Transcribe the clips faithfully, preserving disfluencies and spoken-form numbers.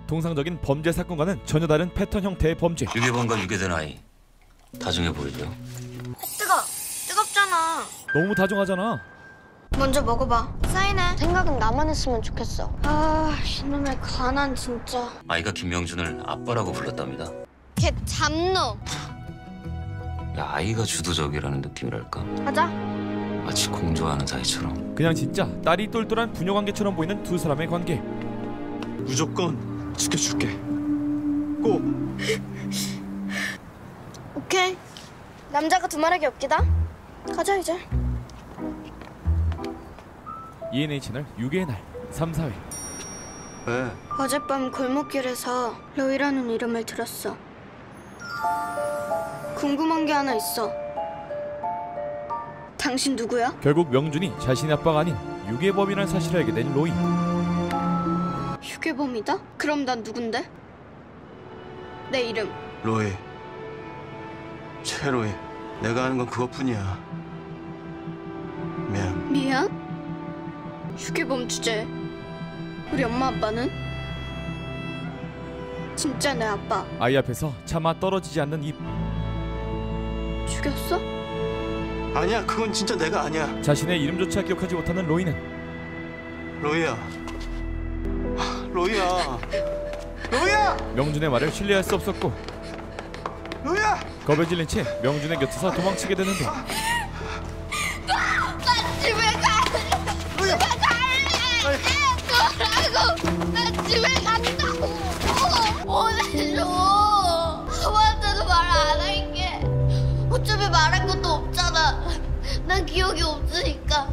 통상적인 범죄 사건과는 전혀 다른 패턴 형태의 범죄. 유괴범과 유괴된 아이 다정해 보이고요. 뜨거! 뜨겁잖아. 너무 다정하잖아. 먼저 먹어봐. 사인해. 생각은 나만 했으면 좋겠어. 아, 이놈의 가난 진짜. 아이가 김명준을 아빠라고 불렀답니다. 걔 잡놈. 야, 아이가 주도적이라는 느낌이랄까. 가자. 마치 공조하는 사이처럼. 그냥 진짜 딸이 똘똘한 부녀관계처럼 보이는 두 사람의 관계. 무조건 지켜줄게. 꼭. 오케이. 남자가 두말하기 없기다. 가자 이제. 이엔에이 채널 유괴의 날 삼, 사 회. 왜? 어젯밤 골목길에서 로이라는 이름을 들었어. 궁금한 게 하나 있어. 당신 누구야? 결국 명준이 자신의 아빠가 아닌 유괴범이라는 사실을 알게 된 로이. 유괴범이다? 그럼 난 누군데? 내 이름. 로이. 최로이. 내가 아는 건 그것뿐이야. 미안. 미안? 유괴범 주제. 우리 엄마 아빠는? 진짜 내 아빠. 아이 앞에서 차마 떨어지지 않는 입. 죽였어? 아니야, 그건 진짜 내가 아니야. 자신의 이름조차 기억하지 못하는 로이는 로이야. 로이야. 로이야. 명준의 말을 신뢰할 수 없었고 로이야. 겁에 질린 채 명준의 곁에서 도망치게 되는데 나 집에 갈래. 로이야. 가라고. 나 집에 간다고. 보내줘. 아무한테도 말 안 할게. 어차피 말할 것도 없잖아. 난 기억이 없으니까.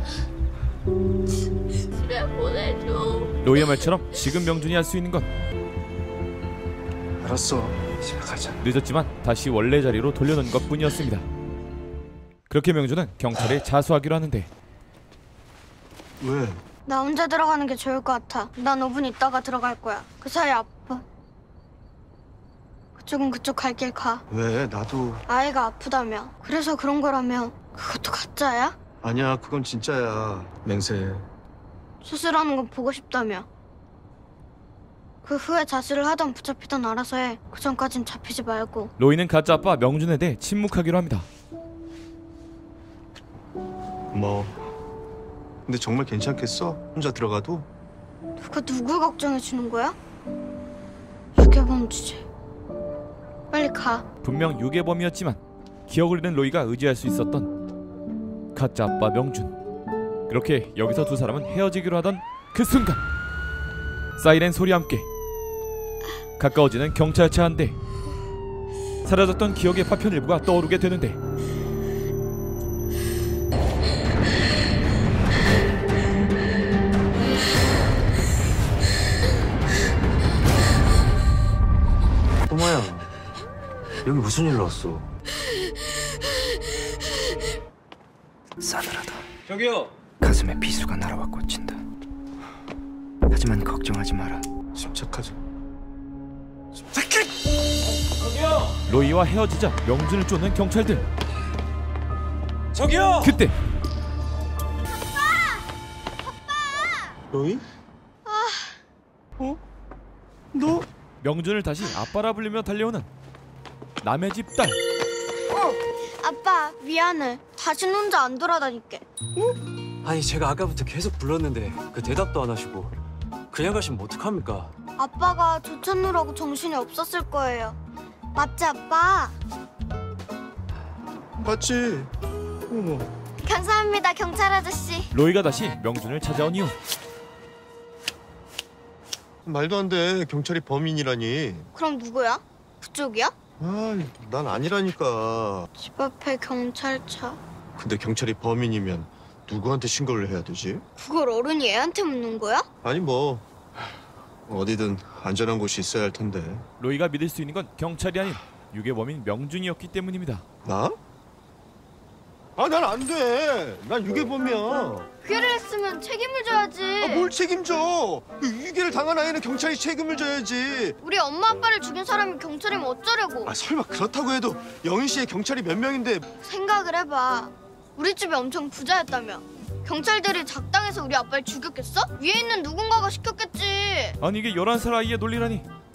집에 보내줘. 로이의 말처럼 지금 명준이 할 수 있는 건 알았어. 집에 가자. 늦었지만 다시 원래 자리로 돌려놓은 것뿐이었습니다. 그렇게 명준은 경찰에 자수하기로 하는데 왜? 나 혼자 들어가는 게 좋을 것 같아. 난 오 분 있다가 들어갈 거야. 그 사이 아파. 그쪽은 그쪽 갈 길 가. 왜? 나도. 아이가 아프다며. 그래서 그런 거라며. 그것도 가짜야? 아니야, 그건 진짜야. 맹세. 수술하는 건 보고 싶다며. 그 후에 자수를 하던 붙잡히던 알아서 해. 그 전까진 잡히지 말고. 로이는 가짜 아빠 명준에 대해 침묵하기로 합니다. 뭐. 근데 정말 괜찮겠어? 혼자 들어가도? 누가 누굴 걱정해 주는 거야? 유괴범 주제. 빨리 가. 분명 유괴범이었지만 기억을 잃은 로이가 의지할 수 있었던 가짜 아빠 명준. 그렇게 여기서 두 사람은 헤어지기로 하던 그 순간 사이렌 소리와 함께 가까워지는 경찰차 한 대. 사라졌던 기억의 파편 일부가 떠오르게 되는데 꼬마야, 여기 무슨 일로 왔어? 싸늘하다. 저기요. 가슴에 비수가 날아와 꽂힌다. 하지만 걱정하지 마라. 침착하자. 로이와 헤어지자 명준을 쫓는 경찰들. 저기요. 그때 로이? 어? 너? 명준을 다시 아빠라 불리며 달려오는 남의 집 딸. 아빠 미안해. 다신 혼자 안 돌아다닐게. 아니 제가 아까부터 계속 불렀는데 그 대답도 안 하시고 그냥 가시면 어떡합니까? 아빠가 조찬누라고 정신이 없었을 거예요. 맞지 아빠? 맞지. 어머. 감사합니다 경찰 아저씨. 로이가 다시 명준을 찾아온 이유. 말도 안 돼. 경찰이 범인이라니. 그럼 누구야? 그쪽이야? 아, 난 아니라니까. 집 앞에 경찰차. 근데 경찰이 범인이면 누구한테 신고를 해야 되지? 그걸 어른이 애한테 묻는 거야? 아니 뭐 어디든 안전한 곳이 있어야 할 텐데. 로이가 믿을 수 있는 건 경찰이 아닌 유괴범인 명준이었기 때문입니다. 나? 아, 난 안 돼. 난 유괴범이야. 유괴를 했으면 책임을 져야지. 아, 뭘 책임져? 유괴를 당한 아이는 경찰이 책임을 져야지. 우리 엄마 아빠를 죽인 사람이 경찰이면 어쩌려고. 아, 설마 그렇다고 해도 영희 씨의 경찰이 몇 명인데. 생각을 해봐. 우리 집이 엄청 부자였다며. 경찰들이 작당해서 우리 아빠를 죽였겠어? 위에 있는 누군가가 시켰겠지. 아니 이게 열한 살 아이의 논리라니.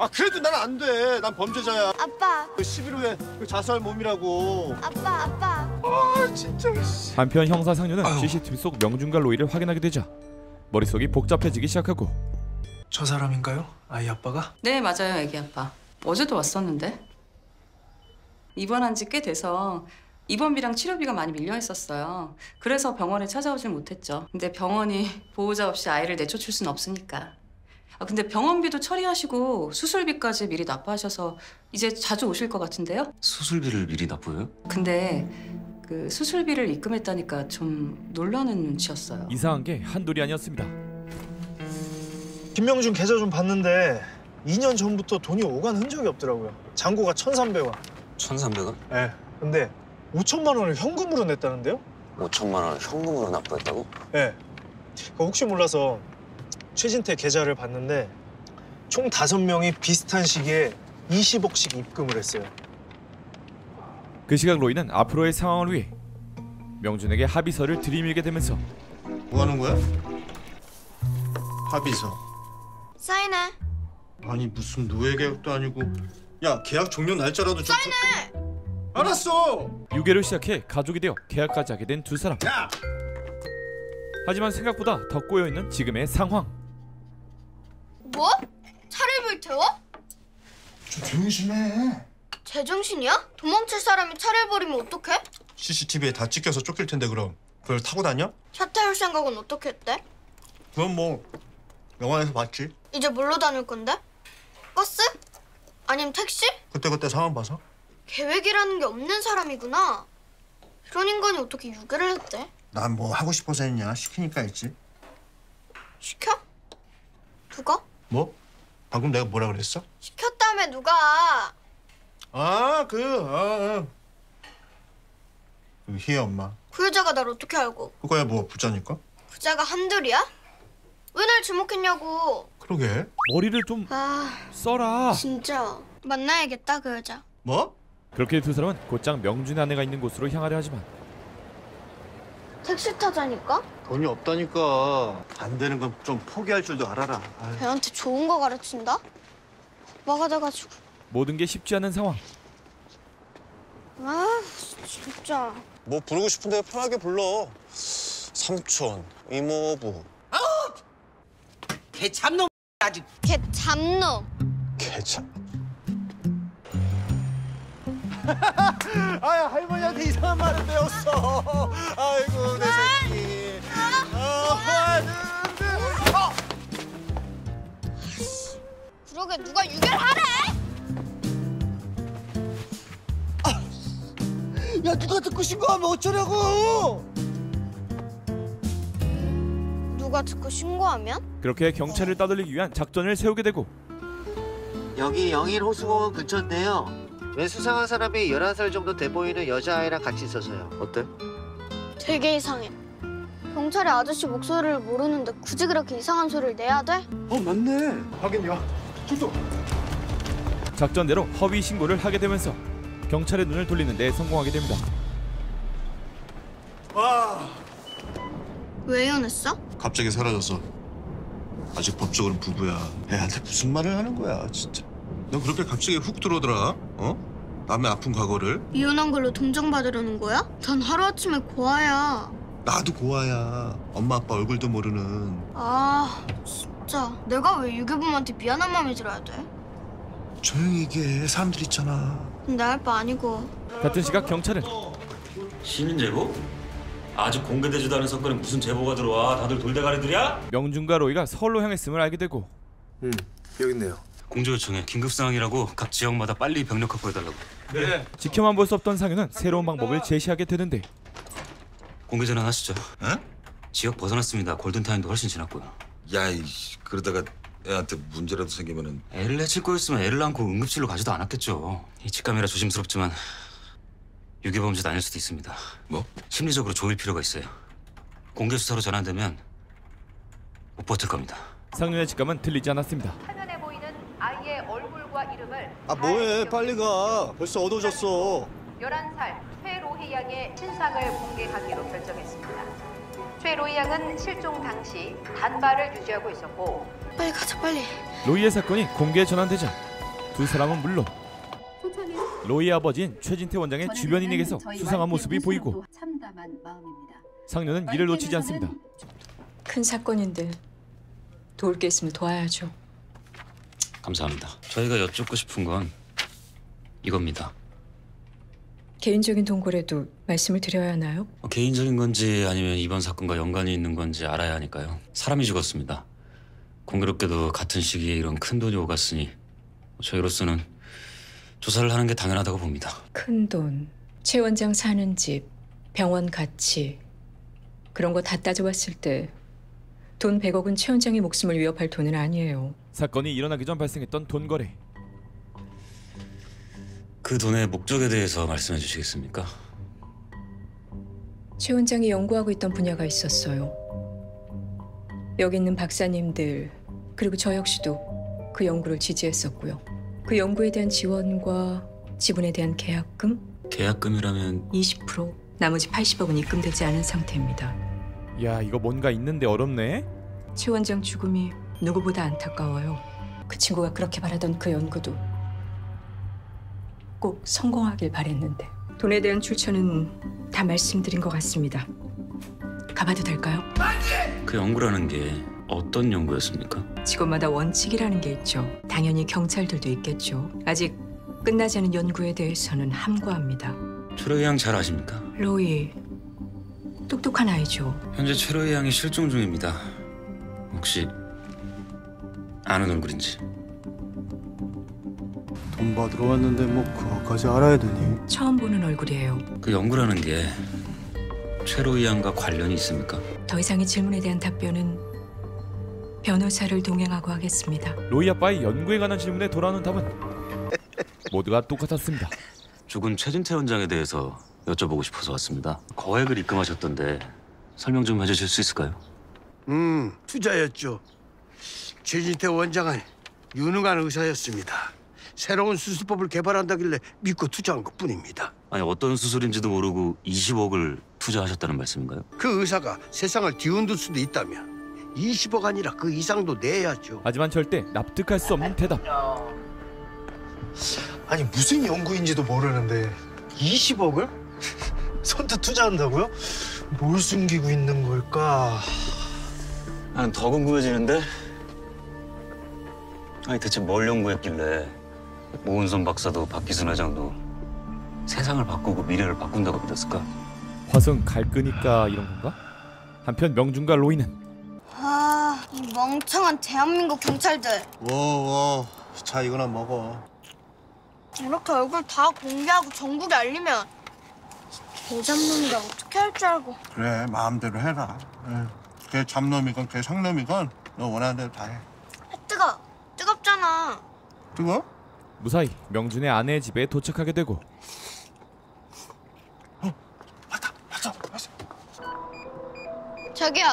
아 그래도 난 안 돼. 난 범죄자야. 아빠, 그 십일 호에 그 자수할 몸이라고. 아빠, 아빠. 아 진짜. 한편 형사 상류는 씨씨티비 속 명준과 로이를 확인하게 되자 머릿속이 복잡해지기 시작하고 저 사람인가요? 아이 아빠가? 네, 맞아요, 애기 아빠. 어제도 왔었는데. 입원한 지 꽤 돼서 입원비랑 치료비가 많이 밀려 있었어요. 그래서 병원에 찾아오질 못했죠. 근데 병원이 보호자 없이 아이를 내쫓을 순 없으니까. 아, 근데 병원비도 처리하시고 수술비까지 미리 납부하셔서 이제 자주 오실 것 같은데요? 수술비를 미리 납부해요? 근데 그 수술비를 입금했다니까 좀 놀라는 눈치였어요. 이상한 게 한둘이 아니었습니다. 김명준 계좌 좀 봤는데 이 년 전부터 돈이 오간 흔적이 없더라고요. 잔고가 천삼백 원. 천삼백 원? 예. 네. 근데 오천만 원을 현금으로 냈다는데요? 오천만 원을 현금으로 납부했다고? 예. 네. 혹시 몰라서 최진태 계좌를 봤는데 총 다섯 명이 비슷한 시기에 이십억씩 입금을 했어요. 그 시각 로이는 앞으로의 상황을 위해 명준에게 합의서를 들이밀게 되면서 뭐 하는 거야? 합의서. 사인해. 아니 무슨 노예 계약도 아니고. 야 계약 종료 날짜라도 좀. 사인해. 알았어. 유괴를 시작해 가족이 되어 계약까지 하게 된 두 사람. 야. 하지만 생각보다 더 꼬여있는 지금의 상황. 뭐? 차를 불태워? 좀 조용히 좀 해. 제정신이야? 도망칠 사람이 차를 버리면 어떡해? 씨씨티비에 다 찍혀서 쫓길 텐데 그럼 그걸 타고 다녀? 차 태울 생각은 어떻게 했대? 그건 뭐 영화에서 봤지. 이제 뭘로 다닐 건데? 버스? 아니면 택시? 그때그때 상황 봐서. 계획이라는 게 없는 사람이구나. 이런 인간이 어떻게 유괴를 했대? 난 뭐 하고 싶어서 했냐. 시키니까 했지. 시켜? 누가? 뭐? 방금 내가 뭐라 그랬어? 시켰다며 누가? 아, 그, 아, 아. 그 희애 엄마. 그 여자가 날 어떻게 알고? 그거야 뭐 부자니까? 부자가 한둘이야? 왜 날 지목했냐고. 그러게. 머리를 좀 아, 써라. 진짜 만나야겠다 그 여자. 뭐? 그렇게 두 사람은 곧장 명준의 아내가 있는 곳으로 향하려 하지만 택시 타자니까? 돈이 없다니까. 안 되는 건 좀 포기할 줄도 알아라. 아유. 애한테 좋은 거 가르친다? 오빠가 돼가지고. 모든 게 쉽지 않은 상황. 아, 진짜. 뭐 부르고 싶은데 편하게 불러. 삼촌, 이모부. 개 참놈 아주. 걔 잡놈. 개참. 아 할머니한테 이상한 말을 배웠어. 아이고 내 새끼. 아, 아, 그러게 누가 유괴를 하래? 야 누가 듣고 신고하면 어쩌려고? 누가 듣고 신고하면? 그렇게 경찰을 따돌리기 위한 작전을 세우게 되고 여기 영일 호수공원 근처인데요. 왜 수상한 사람이 열한 살 정도 돼 보이는 여자아이랑 같이 있어서요. 어때? 되게 이상해. 경찰이 아저씨 목소리를 모르는데 굳이 그렇게 이상한 소리를 내야 돼? 어 맞네. 확인요. 출동. 작전대로 허위 신고를 하게 되면서 경찰의 눈을 돌리는 데 성공하게 됩니다. 와. 왜 이혼했어? 갑자기 사라졌어. 아직 법적으로는 부부야. 애한테 무슨 말을 하는 거야 진짜. 너 그렇게 갑자기 훅 들어오더라. 어? 남의 아픈 과거를. 이혼한 걸로 동정받으려는 거야? 전 하루아침에 고아야. 나도 고아야. 엄마 아빠 얼굴도 모르는. 아, 진짜. 내가 왜 유괴범한테 미안한 마음이 들어야 돼? 조용히 얘기해. 사람들 있잖아. 내 할 바 아니고. 같은 시각 경찰은 시민 제보? 아직 공개되지도 않은 사건에 무슨 제보가 들어와? 다들 돌대가리들이야? 명준과 로이가 서울로 향했음을 알게 되고 응, 여기 있네요. 공조 요청해. 긴급 상황이라고 각 지역마다 빨리 병력 확보해달라고. 네. 지켜만 볼 수 없던 상윤은 새로운 방법을 제시하게 되는데 공개 전환 하시죠. 어? 지역 벗어났습니다. 골든타임도 훨씬 지났고요. 야이 그러다가 애한테 문제라도 생기면은 애를 해칠 거였으면 애를 안고 응급실로 가지도 않았겠죠. 이 직감이라 조심스럽지만 유괴범죄도 아닐 수도 있습니다. 뭐? 심리적으로 조일 필요가 있어요. 공개 수사로 전환되면 못 버틸 겁니다. 상윤의 직감은 틀리지 않았습니다. 화면에 보이는 아이의 얼굴과 이름을 아 뭐해 빨리 가. 벌써 어두워졌어. 열한 살 최로희 양의 신상을 공개하기로 결정했습니다. 최로희 양은 실종 당시 단발을 유지하고 있었고 빨리 가자, 빨리. 로이의 사건이 공개에 전환되자 두 사람은 물론 로이의 아버지인 최진태 원장의 주변인에게서 수상한 모습이 보이고 상녀는 이를 놓치지 않습니다. 큰 사건인데 도울 게 있으면 도와야죠. 감사합니다. 저희가 여쭙고 싶은 건 이겁니다. 개인적인 동거래도 말씀을 드려야 하나요? 어, 개인적인 건지 아니면 이번 사건과 연관이 있는 건지 알아야 하니까요. 사람이 죽었습니다. 공교롭게도 같은 시기에 이런 큰 돈이 오갔으니 저희로서는 조사를 하는 게 당연하다고 봅니다. 큰 돈, 최 원장 사는 집, 병원 가치 그런 거 다 따져봤을 때 돈 백억은 최 원장의 목숨을 위협할 돈은 아니에요. 사건이 일어나기 전 발생했던 돈 거래. 그 돈의 목적에 대해서 말씀해 주시겠습니까? 최 원장이 연구하고 있던 분야가 있었어요. 여기 있는 박사님들 그리고 저 역시도 그 연구를 지지했었고요. 그 연구에 대한 지원과 지분에 대한 계약금? 계약금이라면 이십 퍼센트 나머지 팔십억은 입금되지 않은 상태입니다. 야, 이거 뭔가 있는데 어렵네. 최 원장 죽음이 누구보다 안타까워요. 그 친구가 그렇게 바라던 그 연구도 꼭 성공하길 바랬는데 돈에 대한 출처는 다 말씀드린 것 같습니다. 가봐도 될까요? 그 연구라는 게 어떤 연구였습니까? 직업마다 원칙이라는 게 있죠. 당연히 경찰들도 있겠죠. 아직 끝나지 않은 연구에 대해서는 함구합니다. 최로이 양 잘 아십니까? 로이, 똑똑한 아이죠. 현재 최로이 양이 실종 중입니다. 혹시 아는 얼굴인지? 돈 받으러 왔는데 뭐 그거까지 알아야 되니? 처음 보는 얼굴이에요. 그 연구라는 게 최로이 양과 관련이 있습니까? 더 이상의 질문에 대한 답변은 변호사를 동행하고 하겠습니다. 로이 아빠의 연구에 관한 질문에 돌아오는 답은 모두가 똑같았습니다. 죽은 최진태 원장에 대해서 여쭤보고 싶어서 왔습니다. 거액을 입금하셨던데 설명 좀 해주실 수 있을까요? 음, 투자였죠. 최진태 원장은 유능한 의사였습니다. 새로운 수술법을 개발한다길래 믿고 투자한 것뿐입니다. 아니 어떤 수술인지도 모르고 이십억을 투자하셨다는 말씀인가요? 그 의사가 세상을 뒤흔들 수도 있다면 이십억 아니라 그 이상도 내야죠. 하지만 절대 납득할 수 없는 대답. 아니 무슨 연구인지도 모르는데 이십억을? 선뜻 투자한다고요? 뭘 숨기고 있는 걸까? 나는 더 궁금해지는데? 아니 대체 뭘 연구했길래 모은선 박사도 박기순 회장도 세상을 바꾸고 미래를 바꾼다고 믿었을까? 화성 갈 거니까 이런 건가? 한편 명준과 로이는 아, 이 멍청한 대한민국 경찰들. 워워 자 이거나 먹어. 이렇게 얼굴 다 공개하고 전국에 알리면 개 잡는 게 어떻게 할 줄 알고. 그래 마음대로 해라. 걔 잡놈이건 걔 상놈이건 너 원하는 대로 다 해. 뜨거, 뜨겁잖아. 뜨거? 무사히 명준의 아내의 집에 도착하게 되고 어, 왔다, 왔어, 왔어. 저기요.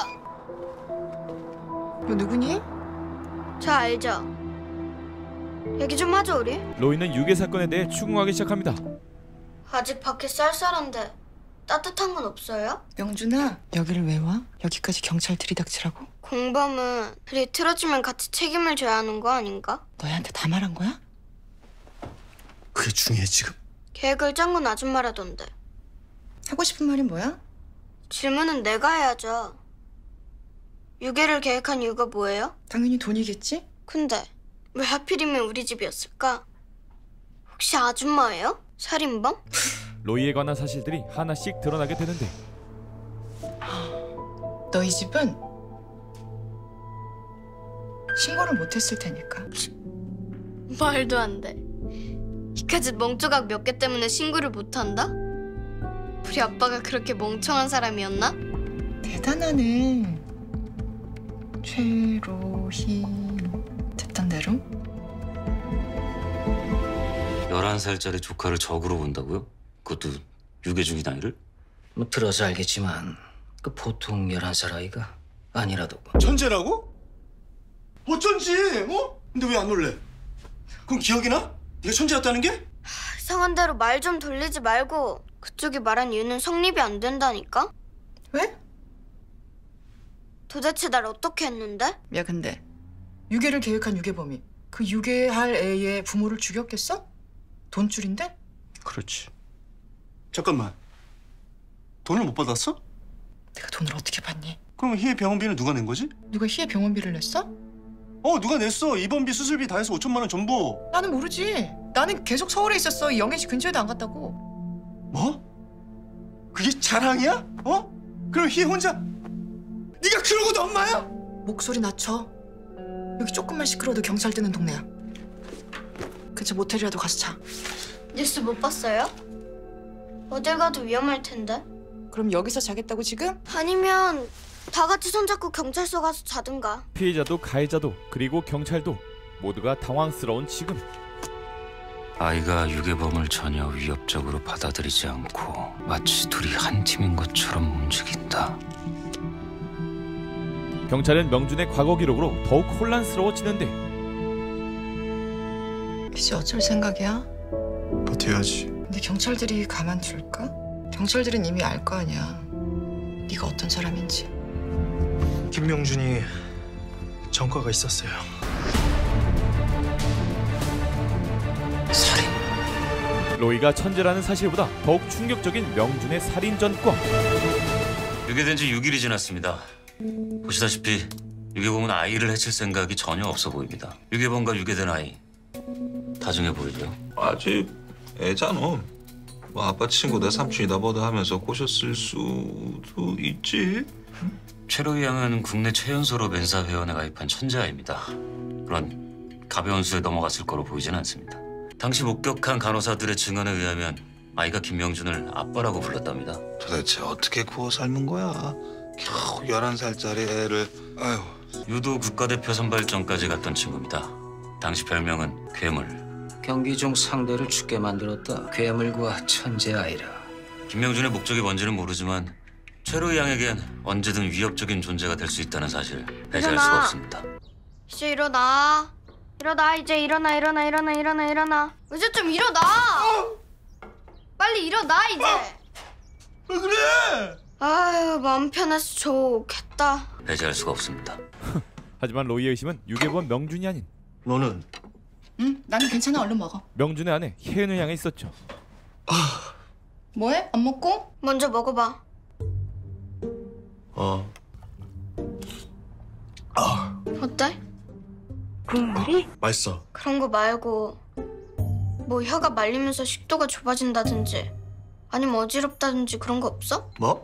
너 누구니? 저 알죠? 얘기 좀 하죠 우리. 로이는 유괴 사건에 대해 추궁하기 시작합니다. 아직 밖에 쌀쌀한데 따뜻한 건 없어요? 명준아, 여기를 왜 와? 여기까지 경찰 들이닥치라고? 공범은 불이 틀어지면 같이 책임을 져야 하는 거 아닌가? 너희한테 다 말한 거야? 그게 중요해 지금? 계획을 짠 건 아줌마라던데. 하고 싶은 말이 뭐야? 질문은 내가 해야죠. 유괴를 계획한 이유가 뭐예요? 당연히 돈이겠지? 근데 왜 하필이면 우리 집이었을까? 혹시 아줌마예요? 살인범? 로이에 관한 사실들이 하나씩 드러나게 되는데 너희 집은 신고를 못했을 테니까. 말도 안 돼. 이까짓 멍조각 몇 개 때문에 신고를 못한다? 우리 아빠가 그렇게 멍청한 사람이었나? 대단하네. 최로희. 됐던 대로? 열한 살짜리 조카를 적으로 본다고요? 그것도 유괴 중인 아이를? 뭐 들어서 알겠지만 그 보통 열한 살 아이가 아니라더군. 천재라고? 어쩐지, 어? 근데 왜 안 놀래? 그럼 기억이 나? 네가 천재였다는 게? 이상한 대로 말 좀 돌리지 말고 그쪽이 말한 이유는 성립이 안 된다니까? 왜? 도대체 날 어떻게 했는데? 야 근데 유괴를 계획한 유괴범이 그 그 유괴할 애의 부모를 죽였겠어? 돈줄인데? 그렇지. 잠깐만. 돈을 못 받았어? 내가 돈을 어떻게 받니? 그럼 희애 병원비는 누가 낸 거지? 누가 희애 병원비를 냈어? 어, 누가 냈어. 입원비, 수술비 다 해서 오천만 원 전부. 나는 모르지. 나는 계속 서울에 있었어. 영애씨 근처에도 안 갔다고. 뭐? 그게 자랑이야? 어? 그럼 희애 혼자? 네가 그러고도 엄마야? 목소리 낮춰. 여기 조금만 시끄러워도 경찰 뜨는 동네야. 근처 모텔이라도 가서 자. 뉴스 못 봤어요? 어딜 가도 위험할 텐데. 그럼 여기서 자겠다고 지금? 아니면 다 같이 손잡고 경찰서 가서 자든가. 피해자도 가해자도 그리고 경찰도 모두가 당황스러운 지금. 아이가 유괴범을 전혀 위협적으로 받아들이지 않고 마치 둘이 한 팀인 것처럼 움직인다. 경찰은 명준의 과거 기록으로 더욱 혼란스러워지는데 이제 어쩔 생각이야? 버텨야지. 근데 경찰들이 가만둘까? 경찰들은 이미 알 거 아니야. 네가 어떤 사람인지. 김명준이 전과가 있었어요. 살인. 로이가 천재라는 사실보다 더욱 충격적인 명준의 살인 전과. 유괴된 지 육 일이 지났습니다. 보시다시피 유괴범은 아이를 해칠 생각이 전혀 없어 보입니다. 유괴범과 유괴된 아이 다중해 보이죠? 아직 애잖아. 뭐 아빠 친구 내 삼촌이다 보다 하면서 꼬셨을 수도 있지. 최로이 양은 국내 최연소로 멘사 회원에 가입한 천재아이입니다. 그런 가벼운 수에 넘어갔을 거로 보이진 않습니다. 당시 목격한 간호사들의 증언에 의하면 아이가 김명준을 아빠라고 불렀답니다. 도대체 어떻게 구워 삶은 거야? 겨우 열한 살짜리 애를. 아유. 유도 국가대표 선발전까지 갔던 친구입니다. 당시 별명은 괴물. 경기 중 상대를 죽게 만들었다. 괴물과 천재 아이라. 김명준의 목적이 뭔지는 모르지만 최로이 양에겐 언제든 위협적인 존재가 될 수 있다는 사실 배제할 일어나. 수가 없습니다. 이제 일어나. 일어나 이제 일어나 일어나 일어나 일어나 일어나. 이제 좀 일어나. 빨리 일어나 이제. 왜 그래? 아유 마음 편해서 좋겠다. 배제할 수가 없습니다. 하지만 로이의 의심은 유괴범 명준이 아닌 너는? 응, 나는 괜찮아. 얼른 먹어. 명준의 아내 혜은을 향해 있었죠. 뭐해? 안 먹고? 먼저 먹어봐. 어. 아. 어때? 국물이? 맛있어. 그런 거 말고 뭐 혀가 말리면서 식도가 좁아진다든지 아니면 어지럽다든지 그런 거 없어? 뭐?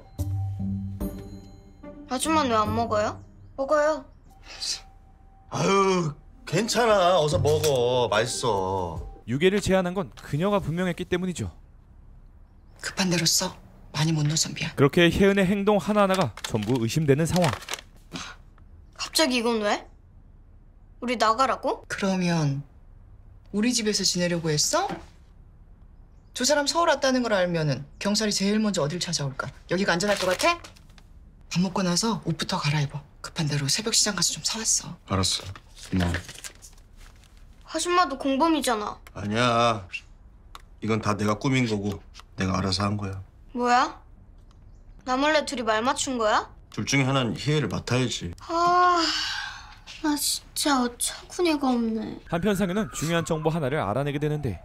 아줌마는 왜 안 먹어요? 먹어요. 아유, 괜찮아. 어서 먹어. 맛있어. 유괴를 제안한 건 그녀가 분명했기 때문이죠. 급한 대로 써. 많이 못 넣어서 미안. 그렇게 혜은의 행동 하나하나가 전부 의심되는 상황. 갑자기 이건 왜? 우리 나가라고? 그러면 우리 집에서 지내려고 했어? 두 사람 서울 왔다는 걸 알면은 경찰이 제일 먼저 어딜 찾아올까? 여기가 안전할 것 같아? 밥 먹고 나서 옷부터 갈아입어. 급한 대로 새벽 시장 가서 좀 사왔어. 알았어. 뭐? 아줌마도 공범이잖아. 아니야. 이건 다 내가 꾸민 거고 내가 알아서 한 거야. 뭐야? 나 몰래 둘이 말 맞춘 거야? 둘 중에 하나는 희애를 맡아야지. 아, 나 진짜 어처구니가 없네. 한편 상현은 중요한 정보 하나를 알아내게 되는데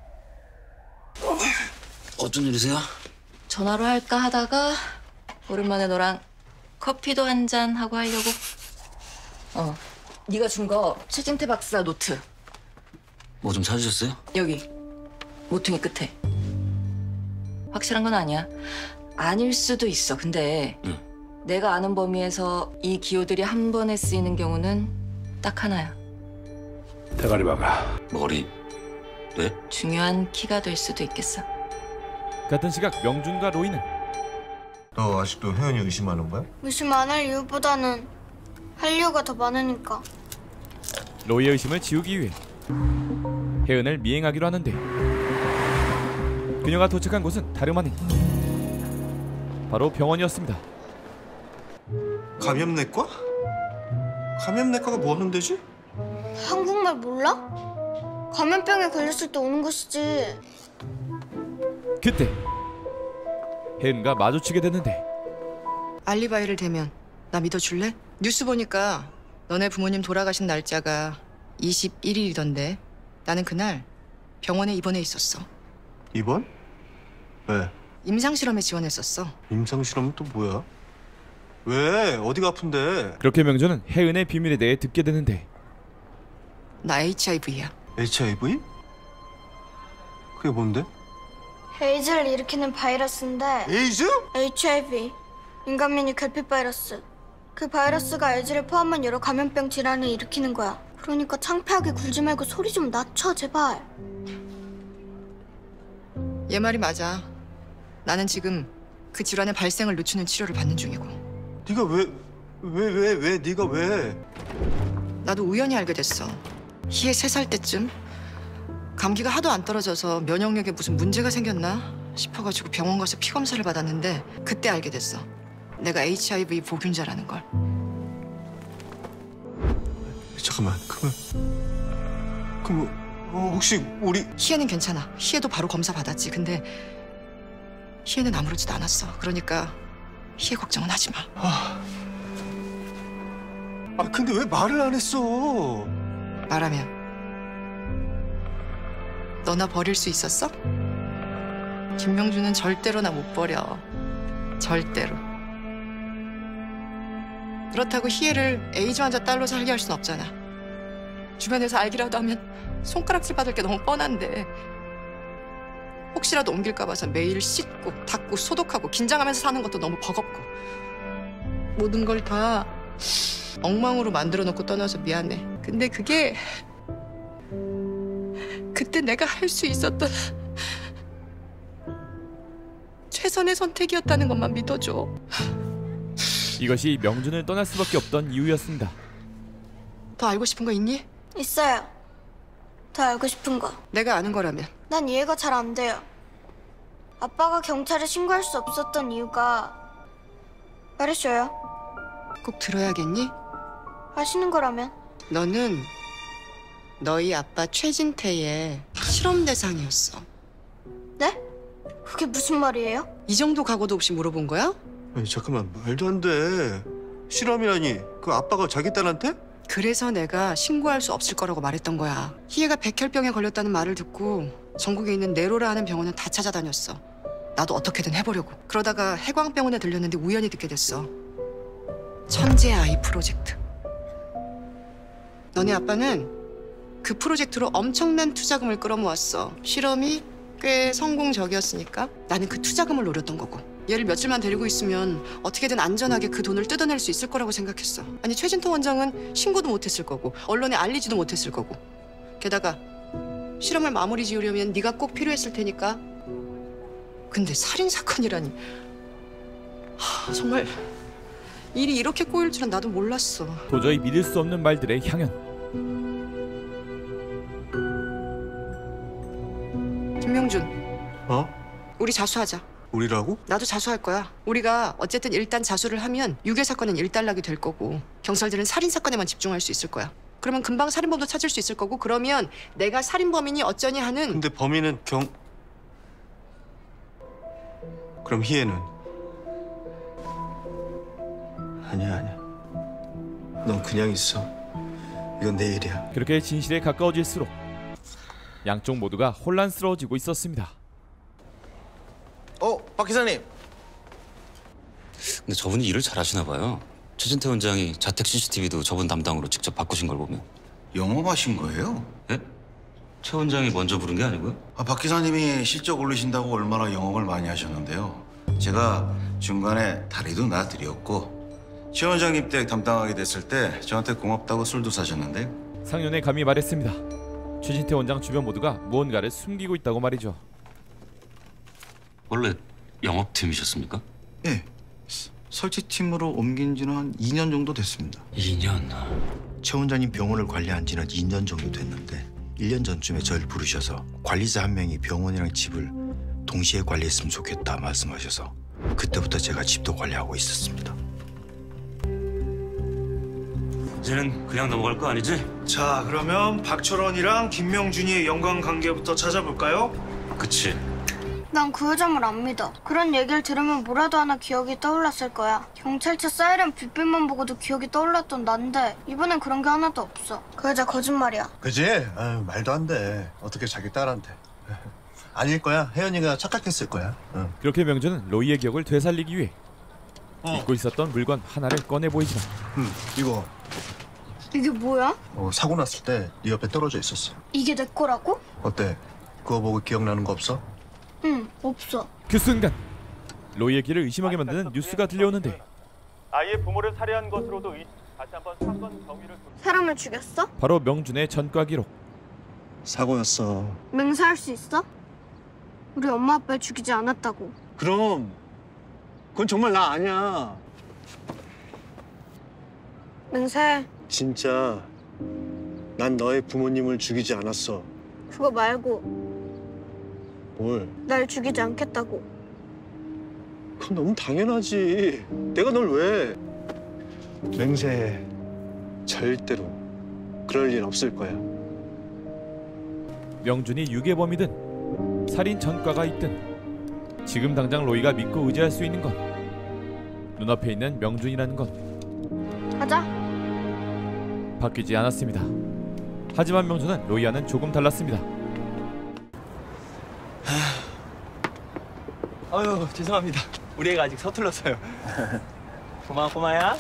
어쩐 일이세요? 전화로 할까 하다가 오랜만에 너랑 커피도 한잔 하고 하려고. 어, 네가 준 거 최진태 박사 노트. 뭐 좀 찾으셨어요? 여기 모퉁이 끝에. 확실한 건 아니야. 아닐 수도 있어. 근데 응. 내가 아는 범위에서 이 기호들이 한 번에 쓰이는 경우는 딱 하나야. 대가리 박아. 머리. 뇌? 중요한 키가 될 수도 있겠어. 같은 시각 명준과 로이는 너 아직도 혜연이 의심하는 거야? 의심 안 할 이유보다는 할 이유가 더 많으니까. 로이의 의심을 지우기 위해 혜은을 미행하기로 하는데 그녀가 도착한 곳은 다름 아닌 바로 병원이었습니다. 감염내과? 감염내과가 뭐 하는 데지? 한국말 몰라? 감염병에 걸렸을 때 오는 것이지. 그때 혜은과 마주치게 됐는데 알리바이를 대면 나 믿어줄래? 뉴스 보니까 너네 부모님 돌아가신 날짜가 이십일 일이던데. 나는 그날 병원에 입원해 있었어. 입원? 왜? 임상실험에 지원했었어. 임상실험은 또 뭐야? 왜? 어디가 아픈데? 그렇게 명준은 혜은의 비밀에 대해 듣게 되는데 나 에이치아이브이야. 에이치아이브이? 그게 뭔데? 에이즈를 일으키는 바이러스인데 에이즈? 에이치아이브이 인간면역 결핍 바이러스. 그 바이러스가 에이즈를 포함한 여러 감염병 질환을 일으키는 거야. 그러니까 창피하게 굴지 말고 소리 좀 낮춰 제발. 얘 말이 맞아. 나는 지금 그 질환의 발생을 늦추는 치료를 받는 중이고. 네가 왜, 왜, 왜, 왜, 네가 왜? 나도 우연히 알게 됐어. 희애 세 살 때쯤 감기가 하도 안 떨어져서 면역력에 무슨 문제가 생겼나 싶어가지고 병원 가서 피 검사를 받았는데 그때 알게 됐어. 내가 에이치아이브이 보균자라는 걸. 잠깐만, 그러면, 그럼 어, 혹시 우리 희애는 괜찮아. 희애도 바로 검사 받았지. 근데 희애는 아무렇지도 않았어. 그러니까 희애 걱정은 하지 마. 아, 아 근데 왜 말을 안 했어? 말하면 너나 버릴 수 있었어? 김명준은 절대로 나 못 버려. 절대로. 그렇다고 희애를 에이즈 환자 딸로 살게 할 순 없잖아. 주변에서 알기라도 하면 손가락질 받을 게 너무 뻔한데 혹시라도 옮길까 봐서 매일 씻고 닦고 소독하고 긴장하면서 사는 것도 너무 버겁고 모든 걸 다 엉망으로 만들어 놓고 떠나서 미안해. 근데 그게 그때 내가 할 수 있었던 최선의 선택이었다는 것만 믿어줘. 이것이 명준을 떠날 수밖에 없던 이유였습니다. 더 알고 싶은 거 있니? 있어요. 더 알고 싶은 거. 내가 아는 거라면. 난 이해가 잘 안 돼요. 아빠가 경찰에 신고할 수 없었던 이유가 말해줘요. 꼭 들어야겠니? 아시는 거라면. 너는 너희 아빠 최진태의 실험 대상이었어. 네? 그게 무슨 말이에요? 이 정도 각오도 없이 물어본 거야? 아니 잠깐만, 말도 안 돼. 실험이라니, 그 아빠가 자기 딸한테? 그래서 내가 신고할 수 없을 거라고 말했던 거야. 희애가 백혈병에 걸렸다는 말을 듣고 전국에 있는 네로라 하는 병원은 다 찾아다녔어. 나도 어떻게든 해보려고. 그러다가 해광병원에 들렸는데 우연히 듣게 됐어. 천재 아이 프로젝트. 너네 아빠는 그 프로젝트로 엄청난 투자금을 끌어모았어. 실험이 꽤 성공적이었으니까 나는 그 투자금을 노렸던 거고. 얘를 며칠만 데리고 있으면 어떻게든 안전하게 그 돈을 뜯어낼 수 있을 거라고 생각했어. 아니 최진태 원장은 신고도 못했을 거고 언론에 알리지도 못했을 거고. 게다가 실험을 마무리 지으려면 네가 꼭 필요했을 테니까. 근데 살인 사건이라니. 하, 정말 일이 이렇게 꼬일 줄은 나도 몰랐어. 도저히 믿을 수 없는 말들의 향연. 김명준. 어? 우리 자수하자. 우리라고? 나도 자수할 거야. 우리가 어쨌든 일단 자수를 하면 유괴 사건은 일단락이 될 거고 경찰들은 살인 사건에만 집중할 수 있을 거야. 그러면 금방 살인범도 찾을 수 있을 거고 그러면 내가 살인범이니 어쩌니 하는. 근데 범인은 경... 그럼 희애는? 아니야 아니야. 넌 그냥 있어. 이건 내 일이야. 그렇게 진실에 가까워질수록 양쪽 모두가 혼란스러워지고 있었습니다. 어, 박 기사님. 근데 저분이 일을 잘하시나 봐요. 최진태 원장이 자택 씨씨티비도 저분 담당으로 직접 바꾸신 걸 보면. 영업하신 거예요? 예? 최 원장이 먼저 부른 게 아니고요? 아, 박 기사님이 실적 올리신다고 얼마나 영업을 많이 하셨는데요. 제가 중간에 다리도 놔드렸고 최 원장님 댁 담당하게 됐을 때 저한테 고맙다고 술도 사셨는데. 상윤의 감히 말했습니다. 최진태 원장 주변 모두가 무언가를 숨기고 있다고 말이죠. 원래 영업팀이셨습니까? 예. 설치팀으로 옮긴 지는 한 이 년 정도 됐습니다. 이 년? 최 원장님 병원을 관리한 지는 이 년 정도 됐는데 일 년 전쯤에 저를 부르셔서 관리자 한 명이 병원이랑 집을 동시에 관리했으면 좋겠다 말씀하셔서 그때부터 제가 집도 관리하고 있었습니다. 이제는 그냥 넘어갈 거 아니지? 자, 그러면 박철원이랑 김명준이의 연관관계부터 찾아볼까요? 그치. 난 그 여자를 안 믿어. 그런 얘기를 들으면 뭐라도 하나 기억이 떠올랐을 거야. 경찰차 사이렌 빛빛만 보고도 기억이 떠올랐던 난데 이번엔 그런 게 하나도 없어. 그 여자 거짓말이야. 그지? 아유, 말도 안 돼. 어떻게 자기 딸한테. 아닐 거야. 혜연이가 착각했을 거야. 응. 그렇게 명준은 로이의 기억을 되살리기 위해 어. 잊고 있었던 물건 하나를 꺼내 보이지만 응, 이거 이게 뭐야? 어, 사고 났을 때 네 옆에 떨어져 있었어. 이게 내 거라고? 어때? 그거 보고 기억나는 거 없어? 응, 없어. 그 순간 로이의 길을 의심하게 만드는 뉴스가 들려오는데 아이의 부모를 살해한 것으로도 의... 다시 한번 사건 정의를 사람을 죽였어? 바로 명준의 전과 기록. 사고였어. 맹세할 수 있어? 우리 엄마 아빠를 죽이지 않았다고. 그럼 그건 정말 나 아니야. 맹세, 진짜 난 너의 부모님을 죽이지 않았어. 그거 말고 뭘? 날 죽이지 않겠다고. 그건 너무 당연하지. 내가 널 왜? 맹세해. 절대로 그럴 일 없을 거야. 명준이 유괴범이든 살인 전과가 있든 지금 당장 로이가 믿고 의지할 수 있는 건 눈앞에 있는 명준이라는 건 가자. 바뀌지 않았습니다. 하지만 명준은 로이와는 조금 달랐습니다. 아유 죄송합니다. 우리 애가 아직 서툴러서요. 고마워 고마야.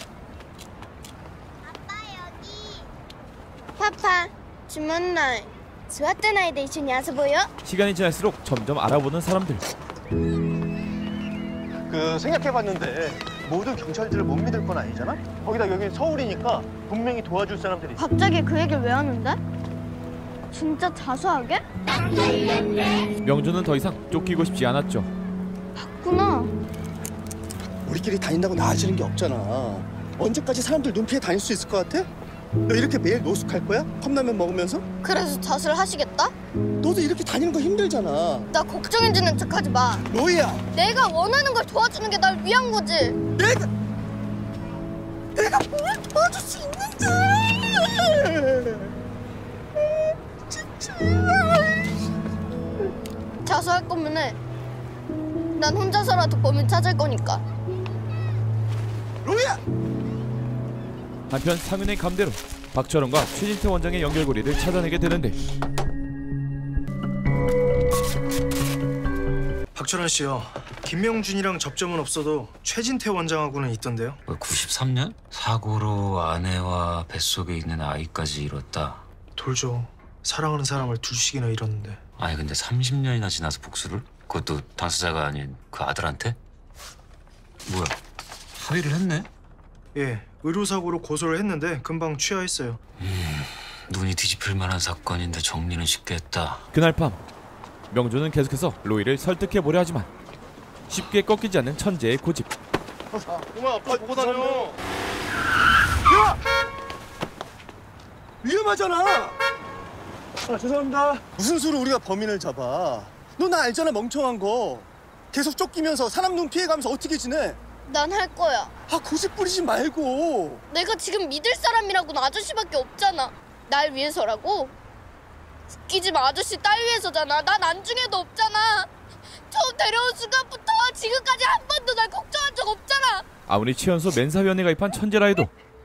파파, 주문날. 좋았던 아이들一緒に遊ぼうよ. 시간이 지날수록 점점 알아보는 사람들. 그 생각해봤는데 모든 경찰들을 못 믿을 건 아니잖아? 거기다 여긴 서울이니까 분명히 도와줄 사람들이 있어. 갑자기 그 얘기를 왜 하는데? 진짜 자수하게? 명준은 더 이상 쫓기고 싶지 않았죠. 구나. 우리끼리 다닌다고 나아지는 게 없잖아. 언제까지 사람들 눈 피해 다닐 수 있을 것 같아? 너 이렇게 매일 노숙할 거야? 컵라면 먹으면서? 그래서 자수를 하시겠다? 너도 이렇게 다니는 거 힘들잖아. 나 걱정해주는 척하지 마. 로이야! 내가 원하는 걸 도와주는 게 날 위한 거지. 내가 내가 뭘 도와줄 수 있는지. 진짜. 자수할 거면 해. 난 혼자서라도 범인 찾을 거니까. 로이야! 한편 상윤의 감대로 박철원과 최진태 원장의 연결고리를 찾아내게 되는데 박철원 씨요. 김명준이랑 접점은 없어도 최진태 원장하고는 있던데요. 구십삼 년? 사고로 아내와 뱃속에 있는 아이까지 잃었다. 돌죠. 사랑하는 사람을 둘씩이나 잃었는데. 아니 근데 삼십 년이나 지나서 복수를? 그것도 당사자가 아닌 그 아들한테? 뭐야, 합의를 했네? 예, 의료사고로 고소를 했는데 금방 취하했어요. 음, 눈이 뒤집힐 만한 사건인데 정리는 쉽게 했다. 그날 밤 명준은 계속해서 로이를 설득해보려 하지만 쉽게 꺾이지 않는 천재의 고집. 엄마 아빠 보고 다녀. 야! 위험하잖아. 아, 죄송합니다. 무슨 수로 우리가 범인을 잡아? 너 나 알잖아, 멍청한 거. 계속 쫓기면서 사람 눈 피해가면서 어떻게 지내? 난 할 거야. 아, 고집 부리지 말고. 내가 지금 믿을 사람이라고는 아저씨밖에 없잖아. 날 위해서라고? 웃기지 마. 아저씨 딸 위해서잖아. 난 안중에도 없잖아. 처음 데려온 순간부터 지금까지 한 번도 날 걱정한 적 없잖아. 아무리 최연소 멘사위원회 가입한 천재라 해도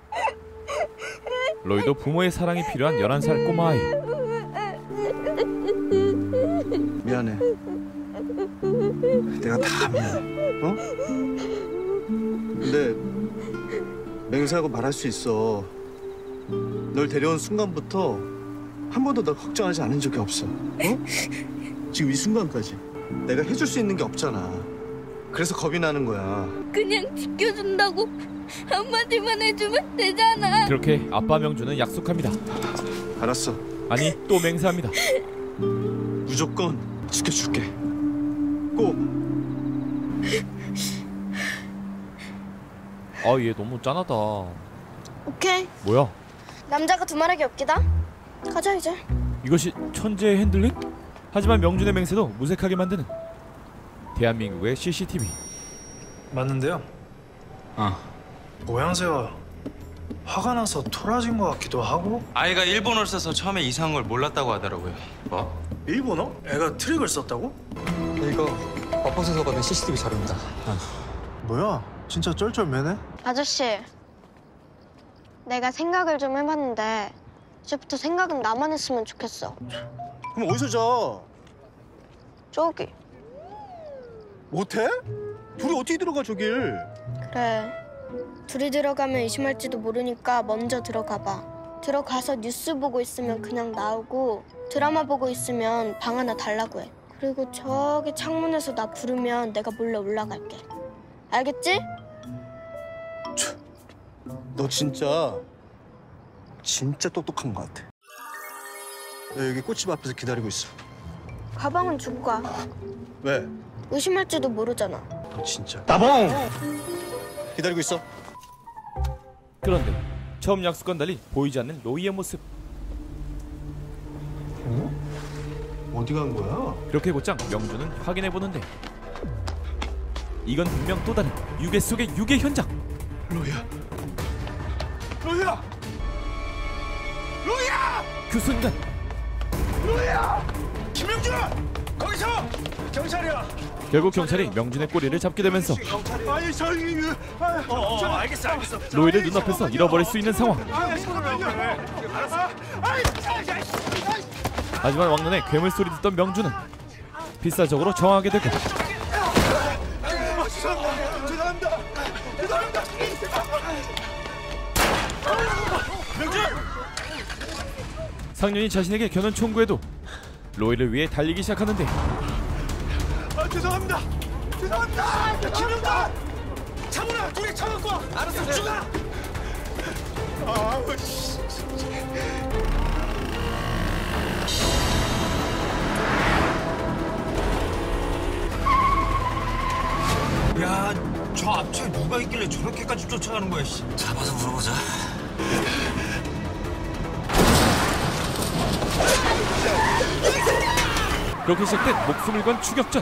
로이도 부모의 사랑이 필요한 열한 살 꼬마 아이. 미안해. 내가 다 미안해. 어? 근데 맹세하고 말할 수 있어. 널 데려온 순간부터 한 번도 널 걱정하지 않은 적이 없어. 어? 지금 이 순간까지 내가 해줄 수 있는 게 없잖아. 그래서 겁이 나는 거야. 그냥 지켜준다고 한마디만 해주면 되잖아. 그렇게 아빠 명준은 약속합니다. 알았어. 아니 또 맹세합니다. 무조건 지켜줄게. 꼭. 아 얘 너무 짠하다. 오케이. 뭐야? 남자가 두말하기 없기다. 가자 이제. 이것이 천재의 핸들링? 하지만 명준의 맹세도 무색하게 만드는 대한민국의 씨씨티비. 맞는데요. 어. 모양새가 화가 나서 토라진 것 같기도 하고. 아이가 일본어를 써서 처음에 이상한 걸 몰랐다고 하더라고요. 뭐? 일본어? 애가 트릭을 썼다고? 이거 엎어져서 받은 씨씨티비 자료입니다. 뭐야? 진짜 쩔쩔매네? 아저씨, 내가 생각을 좀 해봤는데 이제부터 생각은 나만 했으면 좋겠어. 그럼 어디서 자? 저기. 못해? 둘이 어떻게 들어가 저길? 그래. 둘이 들어가면 의심할지도 모르니까 먼저 들어가봐. 들어가서 뉴스 보고 있으면 그냥 나오고 드라마 보고 있으면 방 하나 달라고 해. 그리고 저기 창문에서 나 부르면 내가 몰래 올라갈게. 알겠지? 너 진짜 진짜 똑똑한 것 같아. 나 여기 꽃집 앞에서 기다리고 있어. 가방은 주고 가. 왜? 의심할지도 모르잖아. 너 진짜. 나봉! 기다리고 있어. 그런데 처음 약속과는 달리 보이지 않는 로이의 모습. 어? 어디 간 거야? 그렇게 곧장 명준은 확인해 보는데 이건 분명 또 다른 유괴 속의 유괴 현장. 로이야. 로이야! 로이야! 그 순간 로이야! 김명준! 거기서! 경찰이야! 결국 경찰이 명준의 꼬리를 잡게 되면서 아니 저기 그 아, 어, 어, 알겠어, 알겠어. 로이를 눈앞에서 잃어버릴 수 있는 상황. 하지만 왕눈의 괴물 소리 듣던 명준은 필사적으로 저항하게 되고 죄송합니다. 죄송합니다. 죄송합니다. 명준! 상년이 자신에게 겨눈 총구에도 로이를 위해 달리기 시작하는데 아, 죄송합니다. 죄송합니다. 김영단! 차문아, 둘이 차 갖고 와. 알았어, 죽아. 아우 씨. 야, 저 앞차에 누가 있길래 저렇게까지 쫓아가는 거야, 씨. 잡아서 물어보자. 그렇게 시작된 목숨을 건 추격전.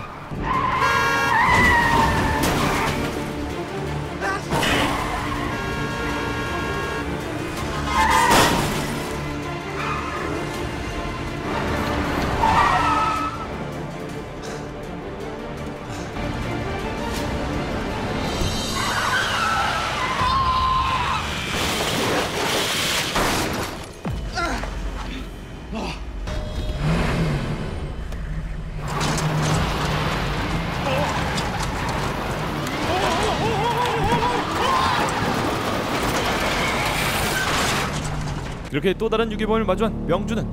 이렇게 또 다른 유괴범을 마주한 명준은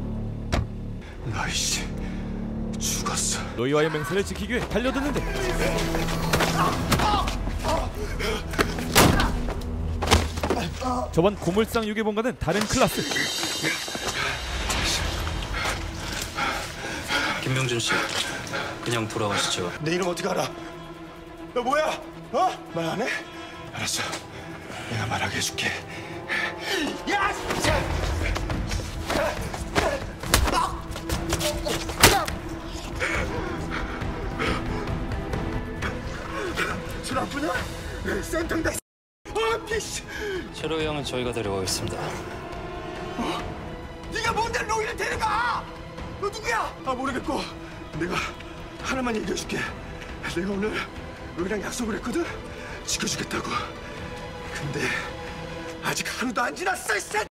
나이씨 죽었어. 로이와의 맹세를 지키기 위해 달려드는데 저번 고물상 유괴범과는 다른 클래스. 김명준 씨, 그냥 돌아가시죠. 내 이름 어떻게 알아? 너 뭐야? 어? 말 안 해? 알았어. 내가 말하게 해줄게. 야, 진짜! 술 아프냐? 센통다. 아, 피씨. 최로 형은 저희가 데려가겠습니다. 어? 네가 뭔데 로이를 데려가? 너 누구야? 아, 모르겠고 내가 하나만 얘기해줄게. 내가 오늘 로이랑 약속을 했거든. 지켜주겠다고. 근데 아직 하루도 안 지났어, 이 새끼!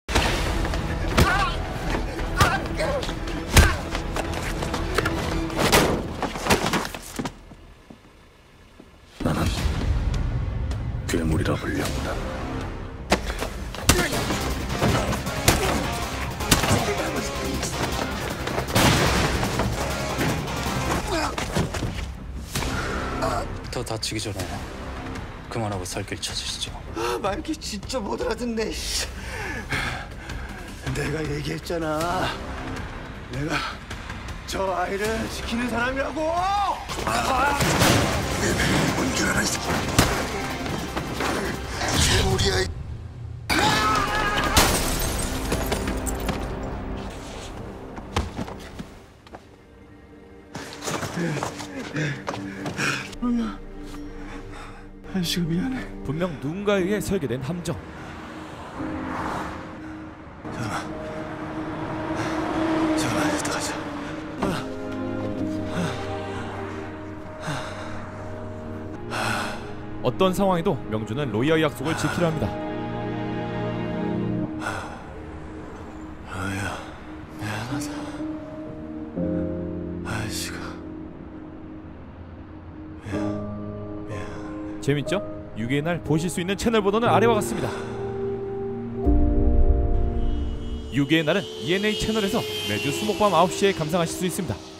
나는 괴물이라 불렸다. 더 다치기 전에 그만하고 살 길 찾으시죠. 아, 말귀 진짜 못 알아듣네. 내가 얘기했잖아. 내가 저 아이를 지키는 사람이라고. 아! 뭔줄 알아, 이 새끼. 괴물이야. 이... 로이야, 아저씨가 미안해. 분명 누군가에 의해 설계된 함정. 잠깐만, 잠깐만, 이따 가자. 아, 아. 어떤 상황에도 명준은 로이와의 약속을 지키려 합니다. 로이야, 미안하다. 아저씨가 미안, 미안. 재밌죠? 육회의 날 보실 수 있는 채널 번호는 아래와 같습니다. 육회의 날은 이엔에이 채널에서 매주 수목밤 아홉 시에 감상하실 수 있습니다.